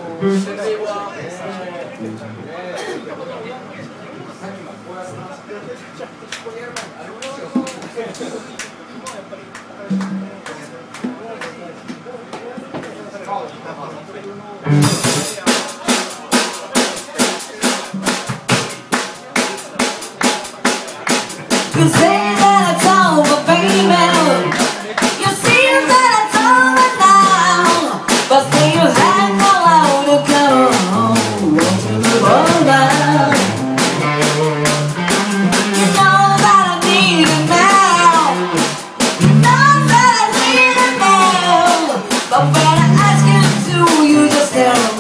You say that it's over, baby. You see that it's over now, but still you have nowhere to go. Won't you move on now? You know that I need it now. You know that I need it now. But when I ask you to, you just tell me.